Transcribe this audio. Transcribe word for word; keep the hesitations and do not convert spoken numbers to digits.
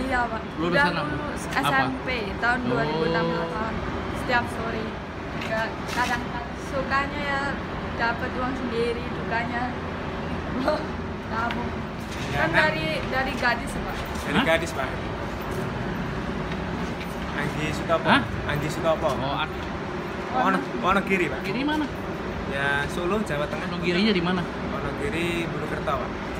Iya Pak. Lulusan Udah apa? lulus Apa? S M P tahun Oh. dua ribu enam belas. Setiap sore. Enggak kadang sukanya ya dapat uang sendiri, dukanya tabung. Kan kan- dari dari gadis Pak. Dari Hah? gadis Pak. Anggi Sutopo. Hah? Anggi Sutopo. Oh, ak- Wono Wonogiri Pak. kiri mana? Ya Solo, Jawa Tengah. Wonogirinya di mana? Wonogiri, Bulukerto Pak.